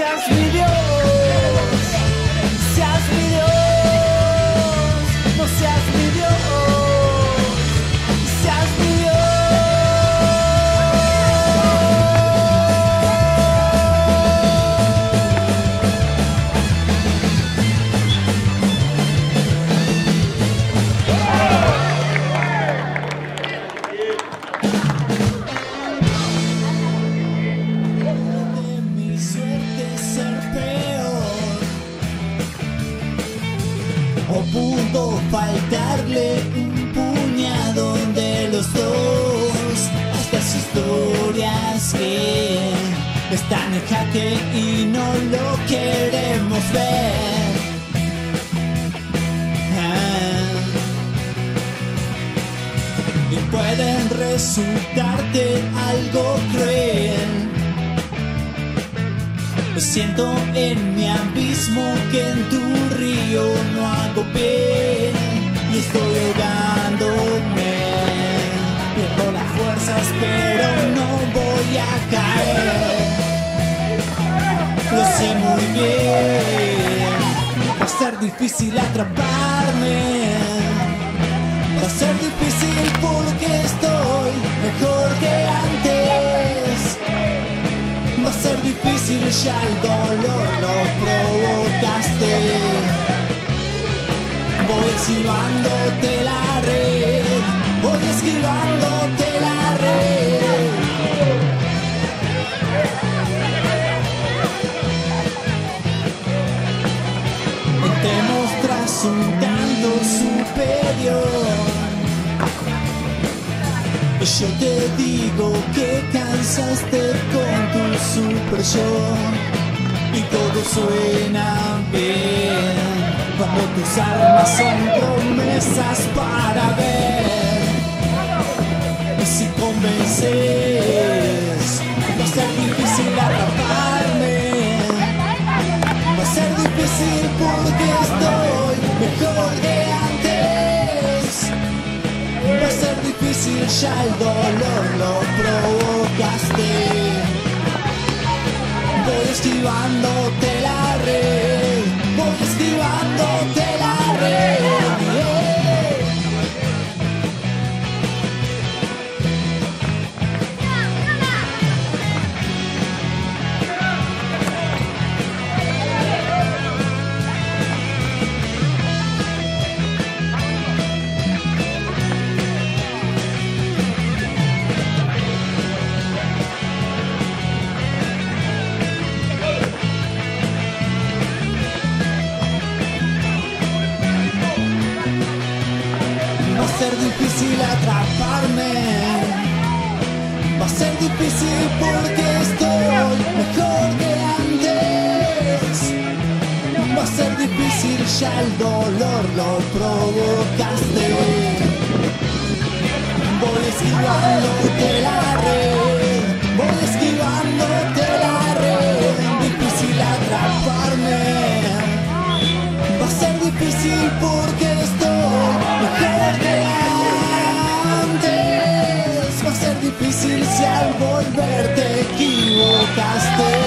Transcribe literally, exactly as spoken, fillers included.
seas mi Dios, seas mi Dios, no seas mi Dios, seas mi Dios. O pudo faltarle un puñado de los dos a estas historias que están en jaque y no lo queremos ver. Ah. Y pueden resultarte algo cruel. Siento en mi abismo que en tu río no hago pie y estoy ahogándome. Pierdo las fuerzas pero no voy a caer. Lo sé muy bien, va a ser difícil atraparme. Va a ser difícil porque estoy mejor que antes. Va a ser difícil, ya el dolor lo provocaste. Voy esquivándote la red, voy esquivándote la red. Te mostras un tanto superior. Yo te digo que cansaste con tu super yo y todo suena bien cuando tus armas son promesas para ver. Y si convences, va a ser difícil atraparme. Va a ser difícil porque estoy mejor que antes. Va a ser difícil, ya el dolor lo provocaste. Voy esquivándote la red, voy esquivándote la red. Va a ser difícil atraparme. Va a ser difícil porque estoy mejor que antes. Va a ser difícil, ya el dolor lo provocaste. Voy esquivándote la red, voy esquivándote la red. Difícil atraparme. Va a ser difícil porque estoy mejor que antes. Va a ser difícil si al volver te equivocaste.